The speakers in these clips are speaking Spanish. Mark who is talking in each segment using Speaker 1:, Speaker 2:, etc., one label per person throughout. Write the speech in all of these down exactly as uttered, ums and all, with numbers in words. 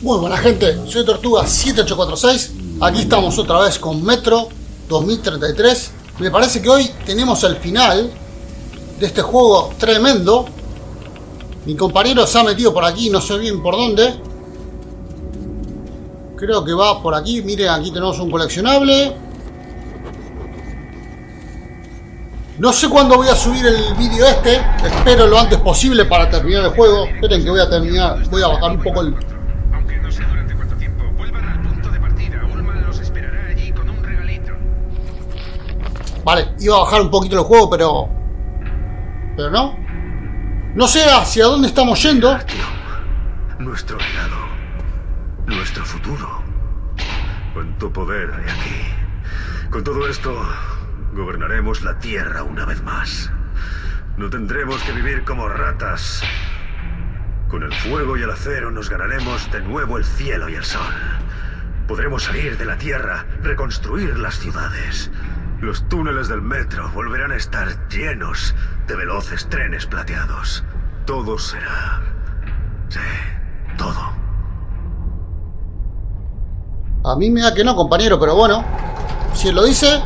Speaker 1: Muy buena gente, soy Tortuga siete ocho cuatro seis. Aquí estamos otra vez con Metro dos mil treinta y tres. Me parece que hoy tenemos el final de este juego tremendo. Mi compañero se ha metido por aquí, no sé bien por dónde. Creo que va por aquí. Miren, aquí tenemos un coleccionable. No sé cuándo voy a subir el vídeo este. Espero lo antes posible para terminar el juego. Esperen que voy a terminar. Voy a bajar un poco el...
Speaker 2: Aunque no sé durante cuánto tiempo, vuelvan al punto de partida. Ullman los esperará allí con un regalito.
Speaker 1: Vale, iba a bajar un poquito el juego, pero... Pero no. No sé hacia dónde estamos yendo.
Speaker 3: Nuestro legado. Nuestro futuro. Cuánto poder hay aquí. Con todo esto... gobernaremos la Tierra una vez más. No tendremos que vivir como ratas. Con el fuego y el acero nos ganaremos de nuevo el cielo y el sol. Podremos salir de la Tierra, reconstruir las ciudades. Los túneles del metro volverán a estar llenos de veloces trenes plateados. Todo será... sí, todo.
Speaker 1: A mí me da que no, compañero, pero bueno. Si él lo dice...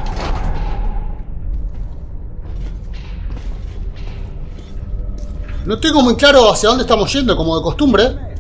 Speaker 1: No tengo muy claro hacia dónde estamos yendo, como de costumbre.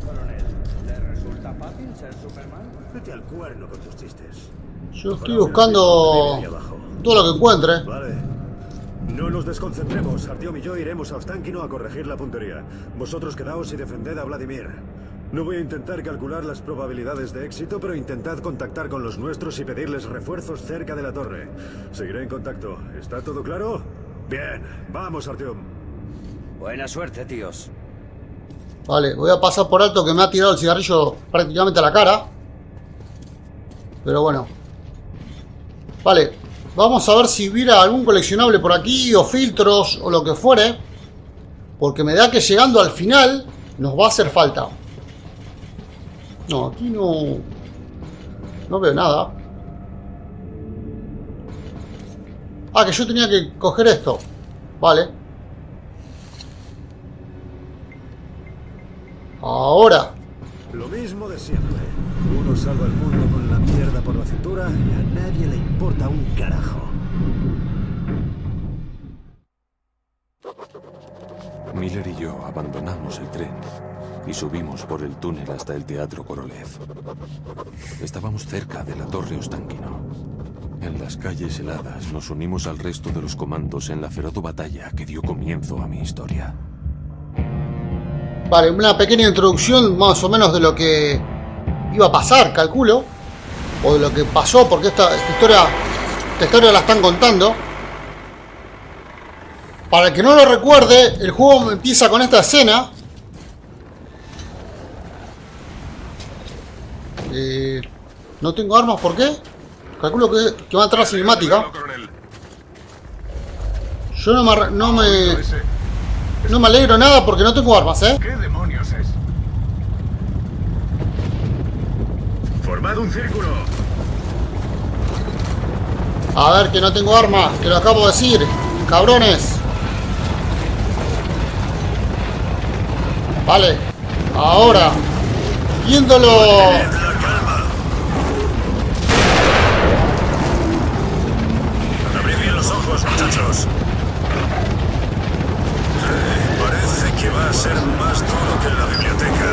Speaker 3: Vete al cuerno con tus chistes.
Speaker 1: Yo estoy buscando todo lo que encuentre.
Speaker 3: Vale. No nos desconcentremos. Artyom y yo iremos a Ostankino a corregir la puntería. Vosotros quedaos y defended a Vladimir. No voy a intentar calcular las probabilidades de éxito, pero intentad contactar con los nuestros y pedirles refuerzos cerca de la torre. Seguiré en contacto. ¿Está todo claro? Bien. Vamos, Artyom.
Speaker 4: Buena suerte, tíos.
Speaker 1: Vale, voy a pasar por alto que me ha tirado el cigarrillo prácticamente a la cara. Pero bueno. Vale, vamos a ver si hubiera algún coleccionable por aquí, o filtros, o lo que fuere. Porque me da que llegando al final nos va a hacer falta. No, aquí no... No veo nada. Ah, que yo tenía que coger esto. Vale. Ahora.
Speaker 3: Lo mismo de siempre. Uno salva el mundo con la mierda por la cintura y a nadie le importa un carajo.
Speaker 5: Miller y yo abandonamos el tren y subimos por el túnel hasta el Teatro Korolev. Estábamos cerca de la Torre Ostankino. En las calles heladas nos unimos al resto de los comandos en la feroz batalla que dio comienzo a mi historia.
Speaker 1: Vale, una pequeña introducción más o menos de lo que iba a pasar, calculo. O de lo que pasó, porque esta, esta historia esta historia la están contando. Para el que no lo recuerde, el juego empieza con esta escena. Eh, no tengo armas, ¿por qué? Calculo que, que va a entrar la cinemática. Yo no me... No me No me alegro nada porque no tengo armas, ¿eh?
Speaker 2: ¿Qué demonios es?
Speaker 3: Formad un círculo.
Speaker 1: A ver, que no tengo armas, que lo acabo de decir, cabrones. Vale, ahora, viéndolo.
Speaker 3: La calma. Abrid bien los ojos, muchachos. Parece que va a ser más duro que en la biblioteca.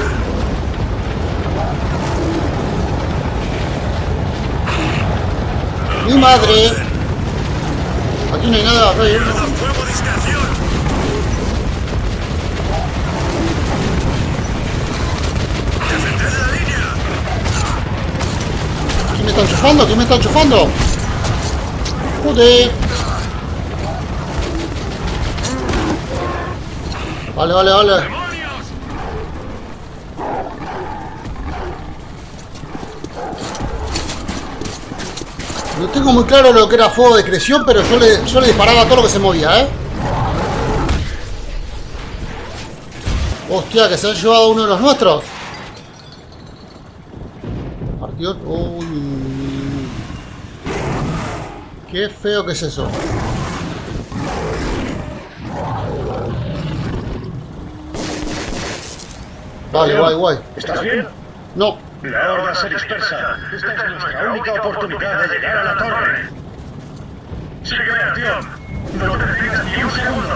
Speaker 1: Mi madre. Aquí no hay nada, rey.
Speaker 3: ¡Mierda, fuego, discreción! ¡Defended la línea!
Speaker 1: ¿Quién me está enchufando? ¿Quién me está enchufando? Joder. Vale, vale, vale. No tengo muy claro lo que era fuego de discreción, pero yo le, yo le disparaba a todo lo que se movía, ¿eh? Hostia, que se han llevado uno de los nuestros. Partió. Uy. Qué feo que es eso. Vale, guay, guay.
Speaker 3: ¿Estás bien?
Speaker 1: No,
Speaker 3: La horda se dispersa. Esta es nuestra única oportunidad de llegar a la torre. Sígueme, Artyom. No te detengas ni un segundo.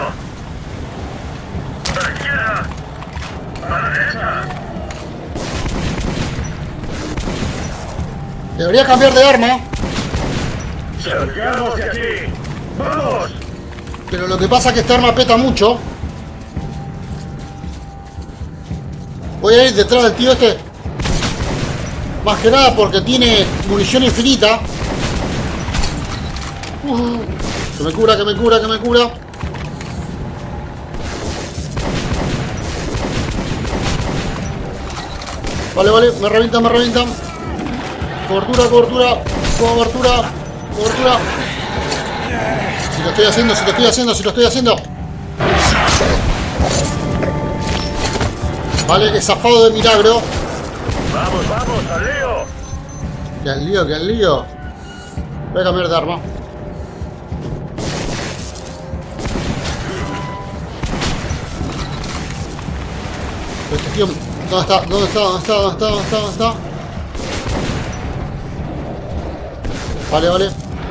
Speaker 3: A la izquierda. A la derecha.
Speaker 1: Debería cambiar de arma.
Speaker 3: ¡Salgamos de aquí! ¡Vamos!
Speaker 1: Pero lo que pasa es que esta arma peta mucho. Voy a ir detrás del tío este. Más que nada porque tiene munición infinita. Uh, que me cura, que me cura, que me cura. Vale, vale, me revientan, me revientan. Cobertura, cobertura, cobertura, cobertura. Si lo estoy haciendo, si lo estoy haciendo, si lo estoy haciendo. Vale, he zafado de milagro.
Speaker 3: ¡Vamos, vamos, al lío!
Speaker 1: Que al lío, que al lío. Voy a cambiar de arma. Este tío, ¿dónde está? ¿Dónde está? ¿Dónde está? ¿Dónde está? ¿Dónde está? ¿Dónde está? Vale, vale.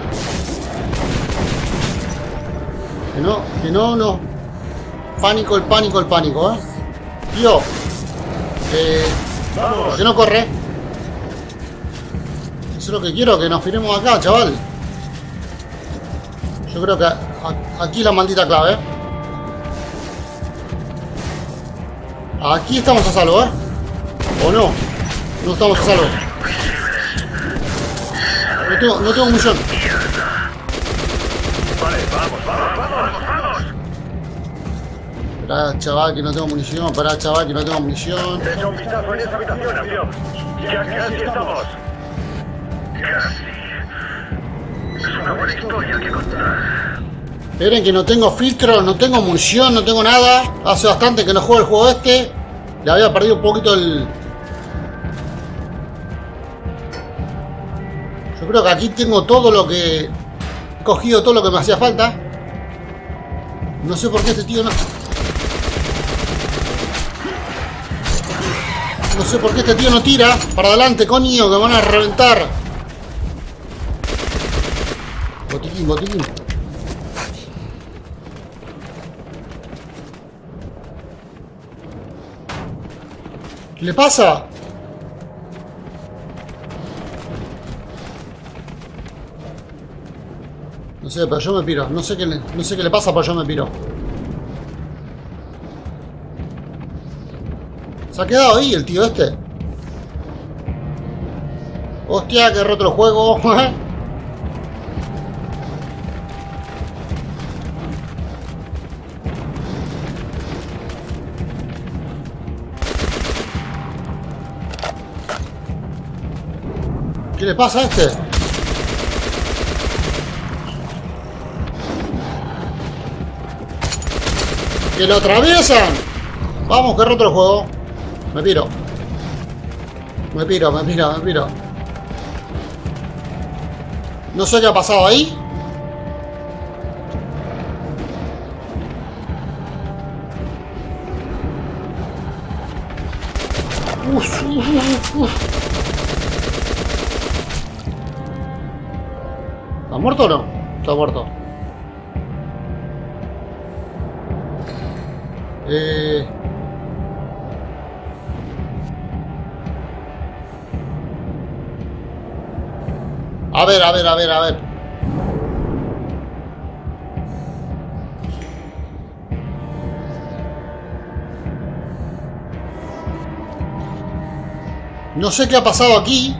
Speaker 1: Que no, que no, no. Pánico, el pánico, el pánico, ¿eh? Tío. Eh... ¿Por qué no corre? Eso es lo que quiero, que nos firmemos acá, chaval. Yo creo que a, a, aquí es la maldita clave, ¿eh? Aquí estamos a salvo, ¿eh? ¿O no? No estamos a salvo. No tengo, no tengo munición.
Speaker 3: Vale, vamos, vamos, vamos, vamos.
Speaker 1: Pará, chaval, que no tengo munición. Pará, chaval, que no tengo munición.
Speaker 3: Echa un vistazo en esa habitación, Artyom. Ya casi estamos. Casi. Es una buena historia que contar.
Speaker 1: Esperen que no tengo filtro, no tengo munición, no tengo nada. Hace bastante que no juego el juego este. Le había perdido un poquito el... Yo creo que aquí tengo todo lo que... He cogido todo lo que me hacía falta. No sé por qué este tío no... No sé por qué este tío no tira. Para adelante, coño, que me van a reventar. Botiquín, botiquín. ¿Qué le pasa? No sé, pero yo me piro. No sé qué le, no sé qué le pasa, pero yo me piro. Se ha quedado ahí el tío este. Hostia, que roto el juego. ¿Qué le pasa a este? ¡Que lo atraviesan! Vamos, que roto el juego. Me piro. Me piro, me piro, me piro. No sé qué ha pasado ahí. Uf, uf, uf, uf. ¿Está muerto o no? Está muerto. Eh... A ver, a ver, a ver, a ver. No sé qué ha pasado aquí.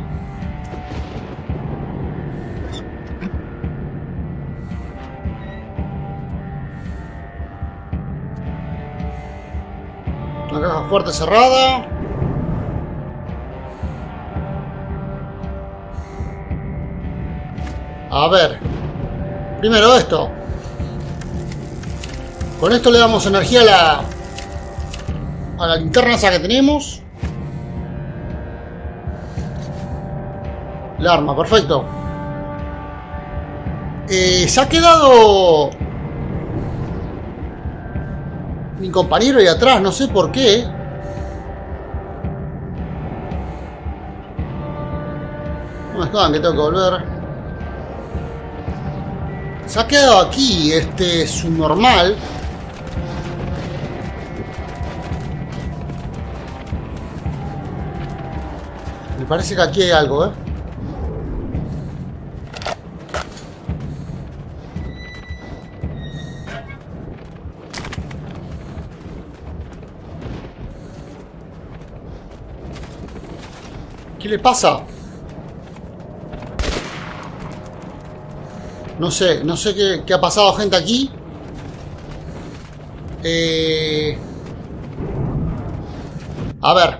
Speaker 1: Una caja fuerte cerrada. A ver. Primero esto. Con esto le damos energía a la... A la linterna esa que tenemos. El arma, perfecto. Eh, se ha quedado... Mi compañero ahí atrás, no sé por qué. No me jodan que tengo que volver. Se ha quedado aquí este subnormal. Me parece que aquí hay algo, ¿eh? ¿Qué le pasa? No sé, no sé qué, qué ha pasado, gente, aquí. Eh... A ver.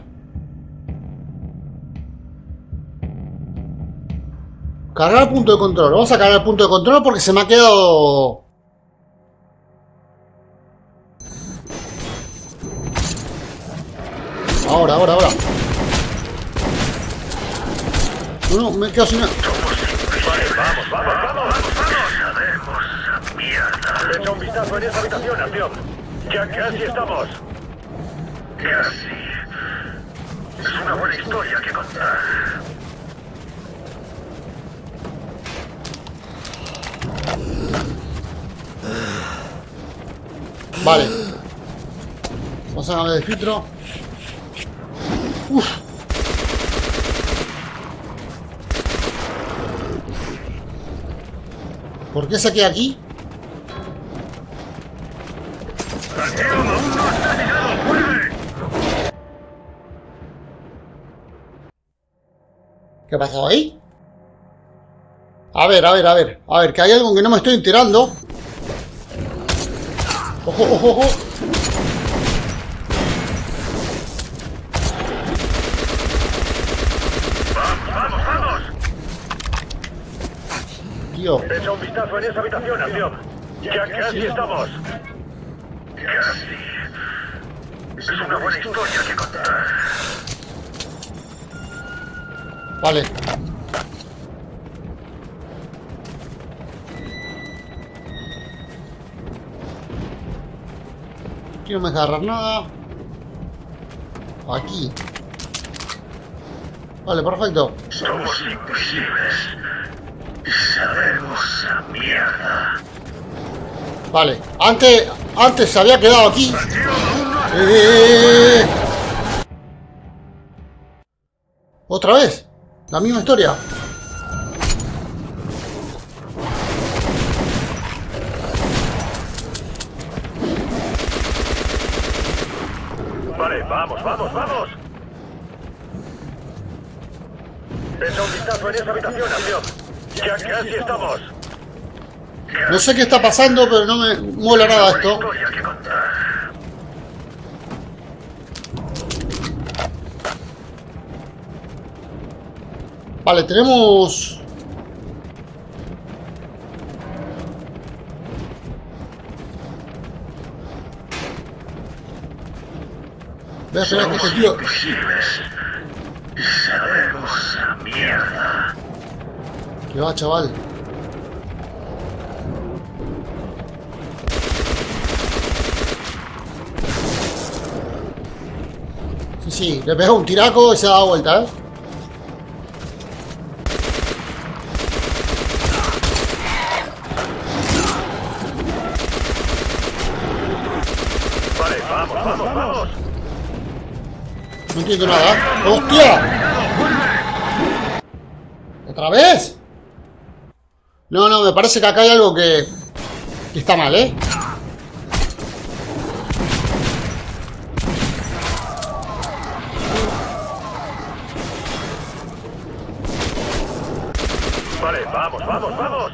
Speaker 1: Cargar punto de control. Vamos a cargar el punto de control porque se me ha quedado... Ahora, ahora, ahora. No, no, me quedo sin...
Speaker 3: Vale, vamos, vamos, vamos, vamos. Mierda. Echa un vistazo en esa habitación, acción. Ya casi estamos. Casi. Es una buena historia que contar.
Speaker 1: Vale. Vamos a cambiar de filtro. Uf. ¿Por qué saqué aquí? ¿Qué ha pasado ahí? A ver, a ver, a ver. A ver, que hay algo que no me estoy enterando. ¡Ojo, ojo, ojo!
Speaker 3: ¡Vamos, vamos!
Speaker 1: Tío.
Speaker 3: Echa un vistazo en esa habitación, acción. Ya casi estamos. Casi. Es una buena historia que contar.
Speaker 1: Vale. Aquí no me deja agarrar nada. Aquí. Vale, perfecto.
Speaker 3: Somos imposibles. Sabemos a mierda.
Speaker 1: Vale. Antes, antes se había quedado aquí. Eh... ¿Otra vez? La misma historia.
Speaker 3: Vale, vamos, vamos, vamos. Echa un vistazo en esa habitación, acción. Ya casi estamos.
Speaker 1: No sé qué está pasando, pero no me mola nada esto.
Speaker 3: Historia que contar.
Speaker 1: Vale, tenemos... Voy a esperar que este tío...
Speaker 3: Imposibles. Sabemos a mierda.
Speaker 1: Que va, chaval. Sí, sí, le pegó un tiraco y se ha dado vuelta, ¿eh?
Speaker 3: Vale, vamos, vamos, vamos.
Speaker 1: No entiendo nada. ¡Hostia! ¿Otra vez? No, no, me parece que acá hay algo que, que está mal, ¿eh?
Speaker 3: Vale, vamos, vamos, vamos.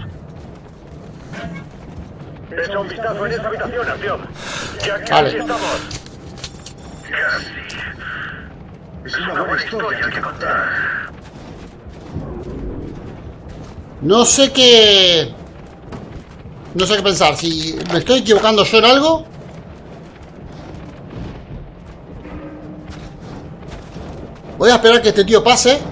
Speaker 3: Echa un vistazo en esa habitación, acción. Ya casi
Speaker 1: Vale.
Speaker 3: estamos. Casi. Es una buena historia que contar.
Speaker 1: No sé qué... No sé qué pensar. Si me estoy equivocando yo en algo... Voy a esperar que este tío pase.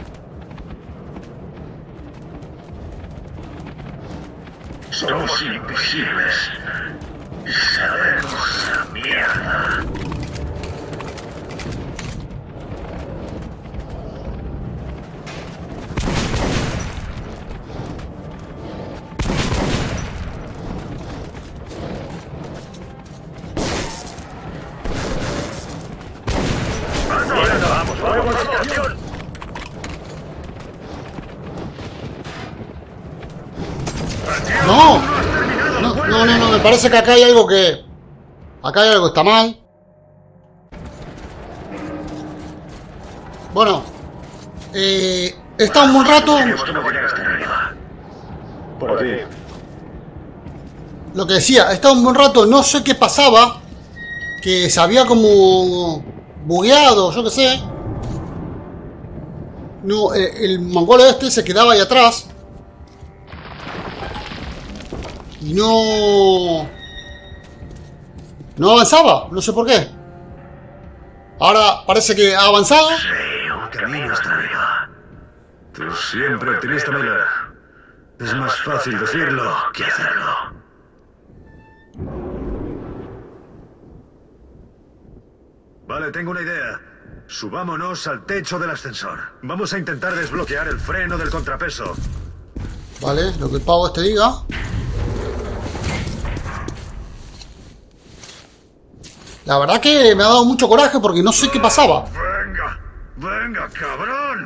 Speaker 3: Somos imposibles. Sabemos a mierda. ¡Acción!
Speaker 1: ¡No! No, no, no, no, me parece que acá hay algo que... Acá hay algo que está mal. Bueno. Eh... Está un buen rato...
Speaker 3: Por aquí.
Speaker 1: Lo que decía, está un buen rato, no sé qué pasaba. Que se había como... bugueado, yo qué sé. No, eh, el mongolo este se quedaba ahí atrás. Y no... No avanzaba, no sé por qué. Ahora parece que ha avanzado.
Speaker 3: Sí, un camino hasta arriba. Tú siempre optimista, Miller. Es más fácil decirlo que hacerlo. Vale, tengo una idea. Subámonos al techo del ascensor. Vamos a intentar desbloquear el freno del contrapeso.
Speaker 1: Vale, lo que el pavo este diga. La verdad que me ha dado mucho coraje porque no sé qué pasaba.
Speaker 3: ¡Venga! ¡Venga, cabrón!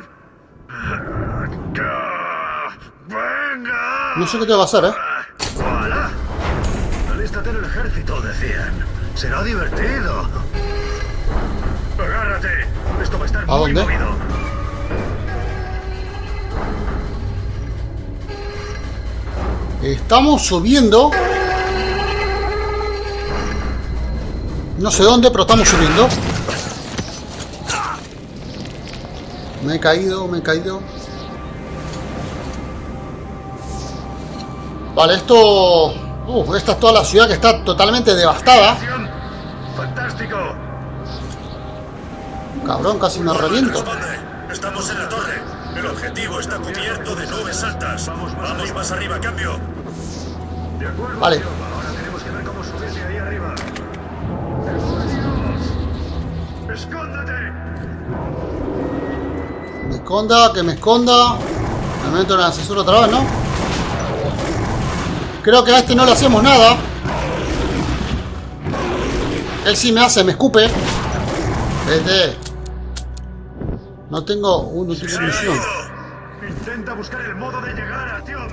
Speaker 3: ¡Venga!
Speaker 1: No sé qué te va a hacer, ¿eh?
Speaker 3: ¡Hola! Alístate en el ejército, decían. Será divertido. Agárrate. Esto va a estar
Speaker 1: ¿A
Speaker 3: muy
Speaker 1: dónde?
Speaker 3: movido.
Speaker 1: Estamos subiendo. No sé dónde, pero estamos subiendo. Me he caído, me he caído. Vale, esto... Uh, esta es toda la ciudad que está totalmente devastada.
Speaker 3: ¡Fantástico!
Speaker 1: Cabrón, casi me reviento.
Speaker 3: Estamos en la torre. El objetivo está cubierto de nubes altas. Vamos, vamos más arriba, cambio. De acuerdo.
Speaker 1: Vale.
Speaker 3: Ahora tenemos que ver cómo subir de ahí arriba. ¡Escóndete!
Speaker 1: Me esconda, que me esconda. Me meto en el ascensor otra vez, ¿no? Creo que a este no le hacemos nada. Él sí me hace, me escupe. Vete. No tengo... Uh, no tengo munición.
Speaker 3: Intenta buscar el modo de llegar a Tion.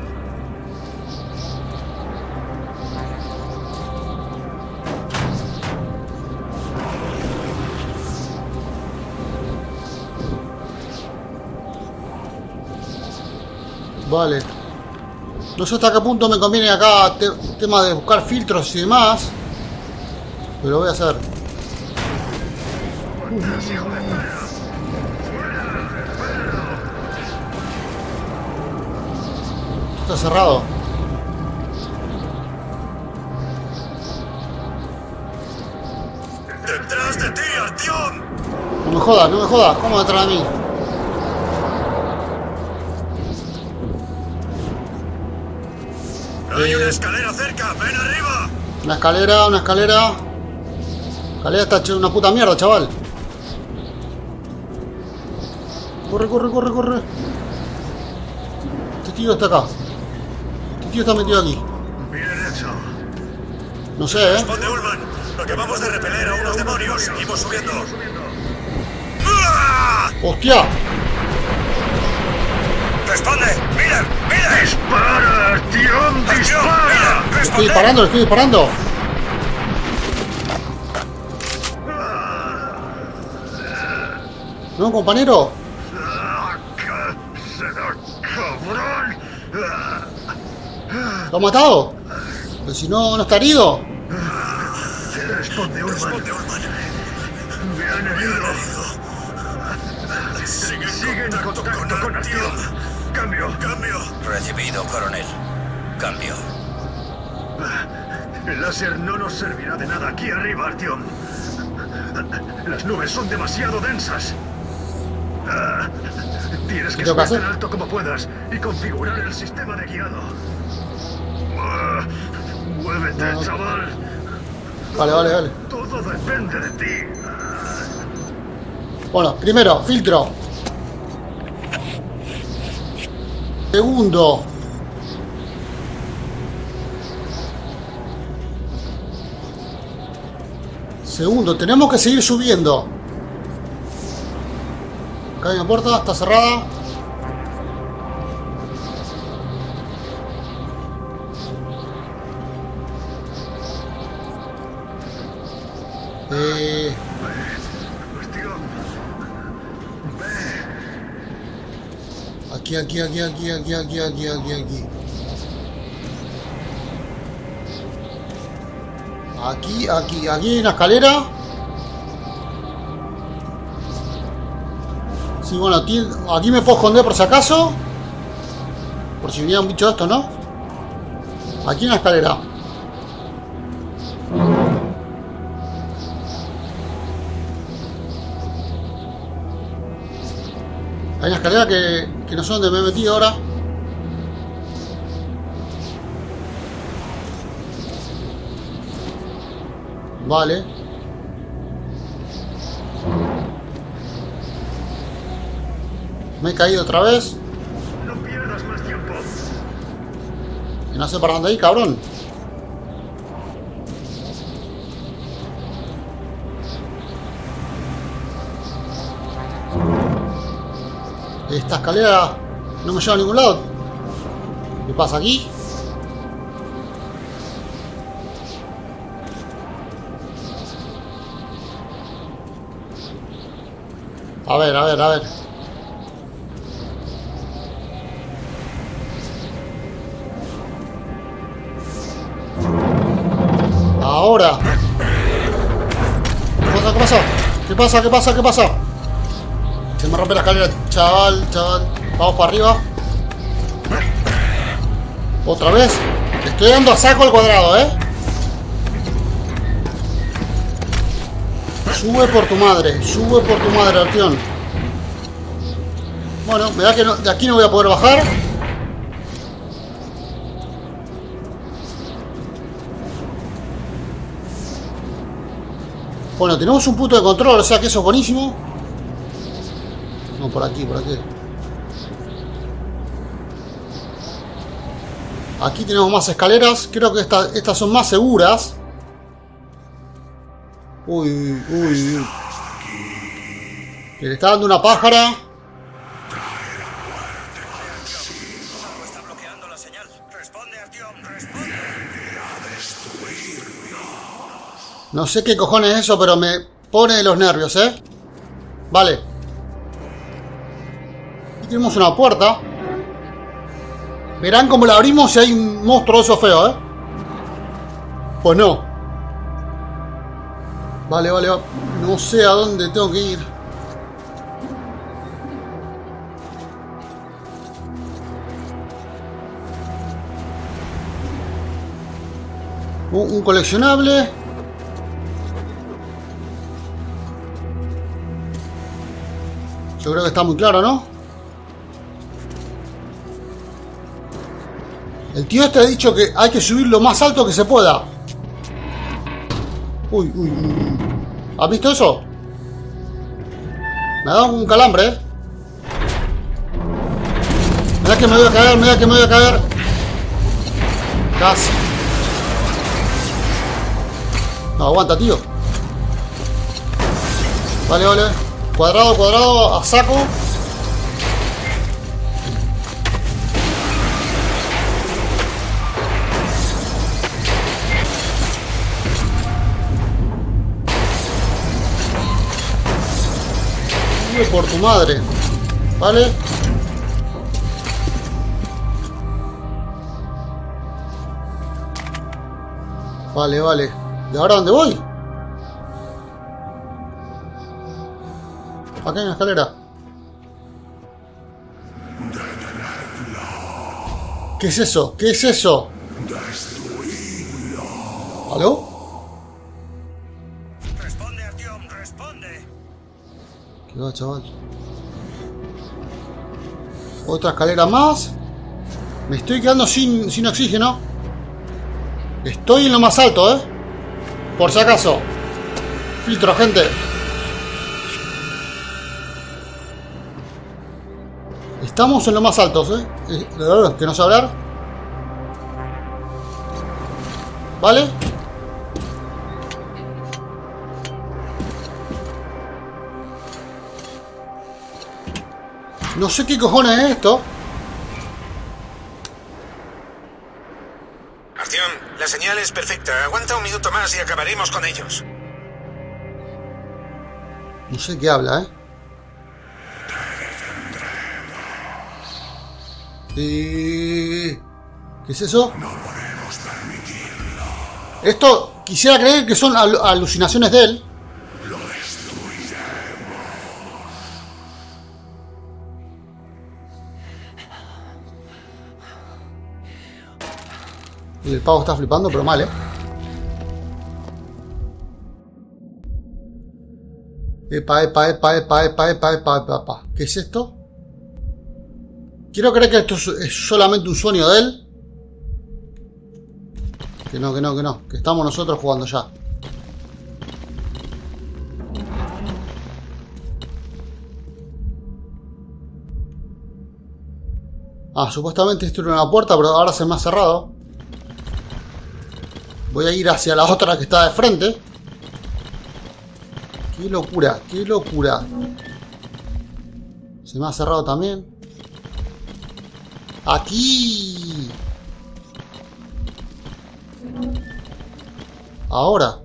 Speaker 1: Vale. No sé hasta qué punto me conviene acá te tema de buscar filtros y demás. Pero lo voy a hacer. Está cerrado.
Speaker 3: ¡Detrás de ti, Artyom!
Speaker 1: No me jodas, no me jodas. ¿Cómo detrás de mí?
Speaker 3: Hay una escalera cerca, ven arriba.
Speaker 1: Una escalera, una escalera. La escalera está hecha una puta mierda, chaval. Corre, corre, corre, corre. Este tío está acá. Este tío está metido aquí.
Speaker 3: Bien hecho.
Speaker 1: No sé, ¿eh?
Speaker 3: Responde, Ullman. Acabamos de repeler a unos demonios. Seguimos subiendo. ¡Ah!
Speaker 1: ¡Hostia!
Speaker 3: ¡Responde! ¡Miller! ¡Miller! ¡Dispara, Artyom! ¡Dispara!
Speaker 1: Le estoy disparando, le estoy disparando. ¿No, compañero?
Speaker 3: ¡Cabrón!
Speaker 1: ¿Lo ha matado? Pero si no, no está herido.
Speaker 3: Responde, Ullman. Responde, Ullman. Me han herido. Sigue, Sigue en contacto, contacto con Artyom. Cambio. Cambio.
Speaker 4: Recibido, coronel. Cambio.
Speaker 3: El láser no nos servirá de nada aquí arriba, Artyom. Las nubes son demasiado densas. Tienes que subir tan alto como puedas y configurar el sistema de guiado. Muévete, no. chaval.
Speaker 1: Vale, vale, vale.
Speaker 3: Todo depende de ti.
Speaker 1: Bueno, primero, filtro. Segundo. Segundo, tenemos que seguir subiendo. Acá hay una puerta, está cerrada. Eh... Aquí, aquí, aquí, aquí, aquí, aquí, aquí, aquí, aquí. Aquí, aquí, aquí hay una escalera. Sí, bueno, aquí, aquí me puedo esconder por si acaso. Por si venía un bicho de esto, ¿no? Aquí hay una escalera. Hay una escalera que, que no sé dónde me he metido ahora. Vale. Me he caído otra vez.
Speaker 3: No pierdas más tiempo.
Speaker 1: Y no sé para dónde ir, cabrón. Esta escalera no me lleva a ningún lado. ¿Qué pasa aquí? A ver, a ver, a ver. Ahora. ¿Qué pasa? ¿Qué pasa? ¿Qué pasa? ¿Qué pasa? ¿Qué pasa? Se me rompe la escalera, chaval, chaval. Vamos para arriba. Otra vez. Estoy dando a saco al cuadrado, ¿eh? Sube por tu madre. Sube por tu madre, Artión. Bueno, me da que no, de aquí no voy a poder bajar. Bueno, tenemos un punto de control, o sea que eso es buenísimo. No, por aquí, por aquí. Aquí tenemos más escaleras. Creo que esta, estas son más seguras. Uy, uy, uy. Que le está dando una pájara.
Speaker 4: Está bloqueando la señal. Responde, Artyom, responde.
Speaker 1: No sé qué cojones es eso, pero me pone de los nervios, ¿eh? Vale. Aquí tenemos una puerta. Verán cómo la abrimos si hay un monstruo eso feo, ¿eh? Pues no. Vale, vale, va. No sé a dónde tengo que ir. Un, un coleccionable. Yo creo que está muy claro, ¿no? El tío este ha dicho que hay que subir lo más alto que se pueda. Uy, uy, uy. ¿Has visto eso? Me ha dado un calambre, ¿eh? Mira que me voy a caer, mira que me voy a caer. Casi. No, aguanta, tío. Vale, vale. Cuadrado, cuadrado, a saco. Sube por tu madre. Vale. Vale, vale. ¿De ahora dónde voy? Acá hay una escalera. ¿Qué es eso? ¿Qué es eso? ¿Aló?
Speaker 4: Responde, Artyom, responde.
Speaker 1: ¿Qué va, chaval? Otra escalera más. Me estoy quedando sin, sin oxígeno. Estoy en lo más alto, ¿eh? Por si acaso. Filtro, gente. Estamos en lo más altos, ¿eh? eh que no sé hablar. ¿Vale? No sé qué cojones es esto.
Speaker 2: Artyom, la señal es perfecta. Aguanta un minuto más y acabaremos con ellos.
Speaker 1: No sé qué habla, ¿eh? Eh... ¿Qué es eso?
Speaker 6: No podemos permitirlo.
Speaker 1: Esto quisiera creer que son al alucinaciones de él.
Speaker 6: Lo destruiremos.
Speaker 1: Y el pavo está flipando, pero mal, ¿eh? Epa, epa, epa, epa, epa, epa, epa, epa, epa. ¿Qué es esto? Quiero creer que esto es solamente un sueño de él. Que no, que no, que no. Que estamos nosotros jugando ya. Ah, supuestamente esto era una puerta, pero ahora se me ha cerrado. Voy a ir hacia la otra que está de frente. Qué locura, qué locura. Se me ha cerrado también. Aquí. Ahora.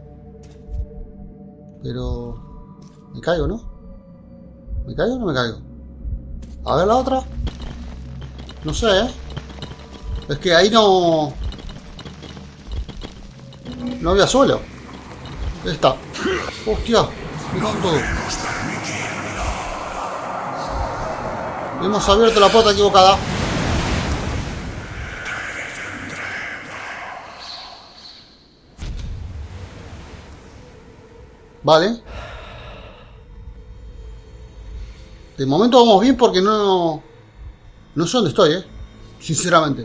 Speaker 1: Pero... ¿me caigo, no? ¿Me caigo o no me caigo? A ver la otra. No sé, ¿eh? Es que ahí no... no había suelo. Ahí está. Hostia, me cago en todo. Hemos abierto la puerta equivocada. Vale. De momento vamos bien porque no... no sé dónde estoy, eh. Sinceramente.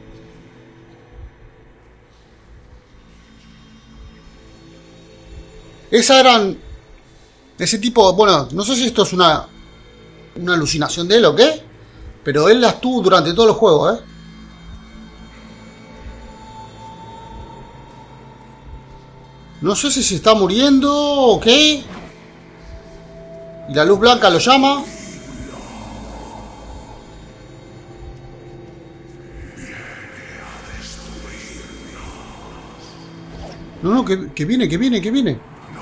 Speaker 1: Esa eran... ese tipo... bueno, no sé si esto es una... una alucinación de él o qué. Pero él las tuvo durante todo el juego, eh. No sé si se está muriendo o qué. Y la luz blanca lo llama. No, no, que, que viene, que viene, que viene.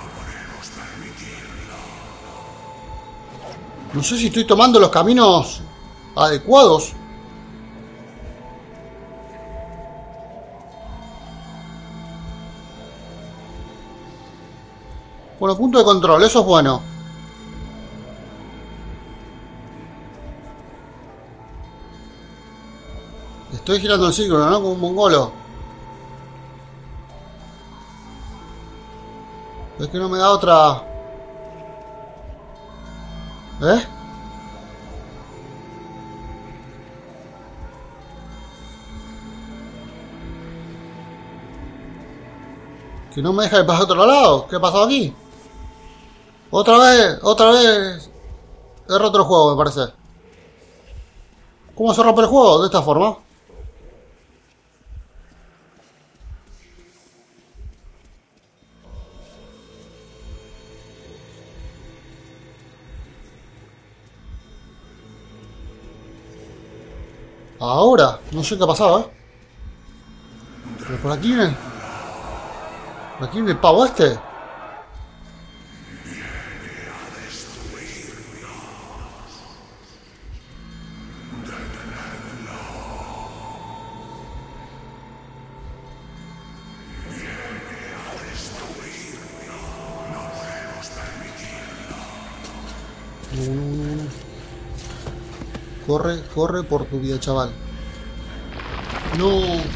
Speaker 1: No sé si estoy tomando los caminos adecuados. Bueno, punto de control, eso es bueno. Estoy girando el círculo, ¿no? Como un mongolo. Es que no me da otra... ¿Eh? Que no me deja de pasar a otro lado. ¿Qué ha pasado aquí? Otra vez, otra vez. He roto el juego, me parece. ¿Cómo se rompe el juego? De esta forma. Ahora, no sé qué ha pasado, ¿eh? Pero por aquí viene... por aquí viene el pavo este. No, no, no, no. Corre, corre por tu vida, chaval. No.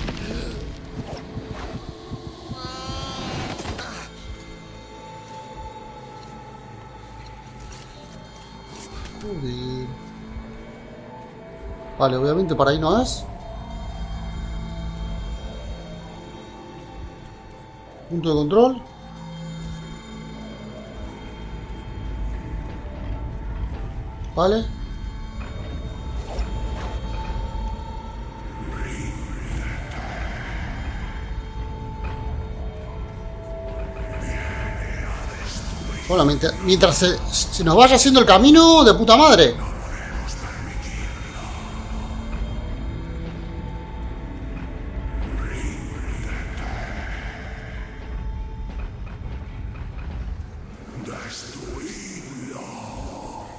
Speaker 1: Joder. Vale, obviamente para ahí no es. Punto de control. Vale. Bueno, mientras, mientras se, se nos vaya haciendo el camino de puta madre.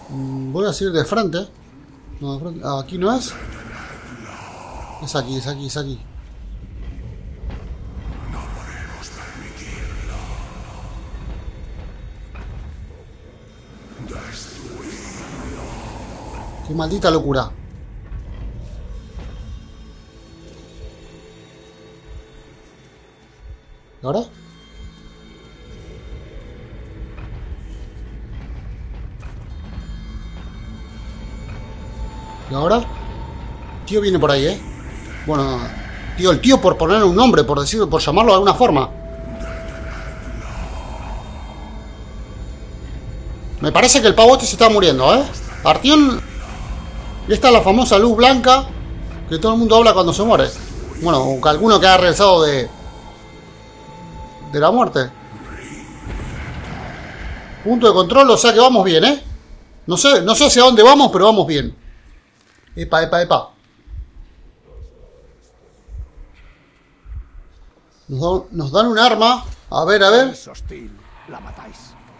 Speaker 1: Voy a seguir de frente. No, de frente. Ah, aquí no es. Es aquí, es aquí, es aquí.
Speaker 6: No podemos permitirlo. Destruirlo.
Speaker 1: Qué maldita locura. ¿Y ahora? ¿Y ahora? Tío viene por ahí, ¿eh? Bueno, tío, el tío por ponerle un nombre, por decirlo, por llamarlo de alguna forma. Me parece que el pavo este se está muriendo, ¿eh? Artyom. Y esta es la famosa luz blanca que todo el mundo habla cuando se muere. Bueno, o alguno que ha regresado de... de la muerte. Punto de control, o sea que vamos bien, ¿eh? No sé, no sé hacia dónde vamos, pero vamos bien. Epa, epa, epa. Nos, da, nos dan un arma. A ver, a ver.
Speaker 6: Es hostil. La matáis.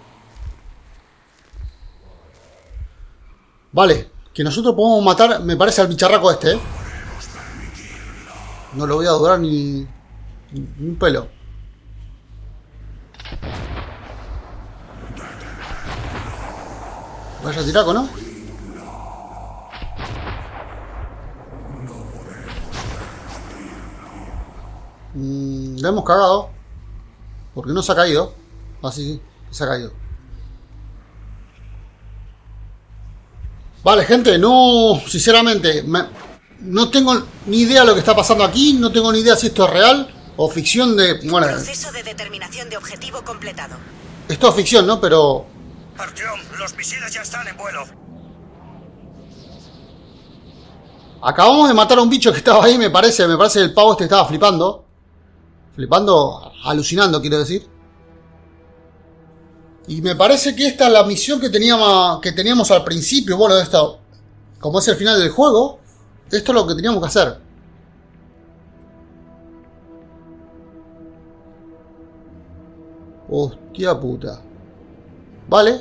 Speaker 1: Vale, que nosotros podemos matar, me parece, al bicharraco este, ¿eh? No lo voy a durar ni, ni un pelo. Vaya tiraco, ¿no? Mm, le hemos cagado. Porque no se ha caído. Así que se ha caído. Vale, gente, no... Sinceramente, me, no tengo ni idea de lo que está pasando aquí. No tengo ni idea si esto es real o ficción de... Bueno,
Speaker 7: proceso de determinación de objetivo completado.
Speaker 1: Esto es ficción, ¿no? Pero...
Speaker 4: Artyom, los misiles ya están en vuelo.
Speaker 1: Acabamos de matar a un bicho que estaba ahí, me parece. Me parece que el pavo este estaba flipando. Flipando, alucinando, quiero decir. Y me parece que esta es la misión que teníamos, que teníamos al principio. Bueno, esto, como es el final del juego, esto es lo que teníamos que hacer. Hostia puta. Vale.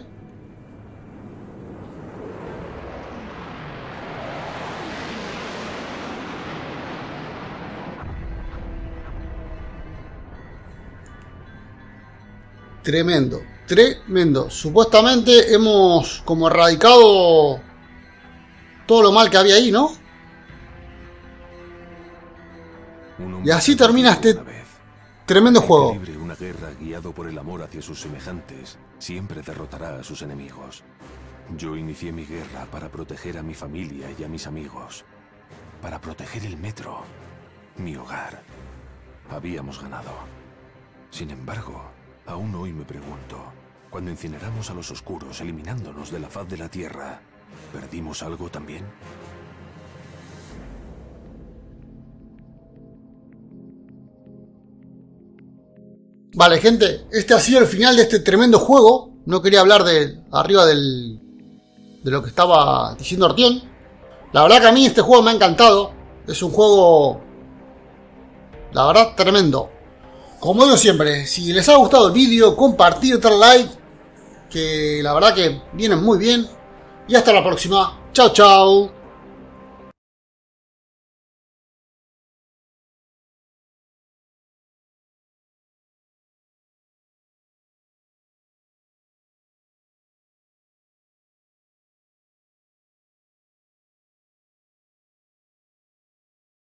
Speaker 1: Tremendo, tremendo. Supuestamente hemos como erradicado todo lo mal que había ahí, ¿no? Y así termina este tremendo juego.
Speaker 5: Libre una guerra guiado por el amor hacia sus semejantes siempre derrotará a sus enemigos. Yo inicié mi guerra para proteger a mi familia y a mis amigos. Para proteger el metro, mi hogar. Habíamos ganado. Sin embargo, aún hoy me pregunto, cuando incineramos a los oscuros, eliminándonos de la faz de la Tierra, ¿perdimos algo también?
Speaker 1: Vale, gente, este ha sido el final de este tremendo juego. No quería hablar de arriba del, de lo que estaba diciendo Artyom. La verdad que a mí este juego me ha encantado. Es un juego, la verdad, tremendo. Como digo siempre, si les ha gustado el vídeo, compartir, dar like, que la verdad que vienen muy bien. Y hasta la próxima. Chao, chao.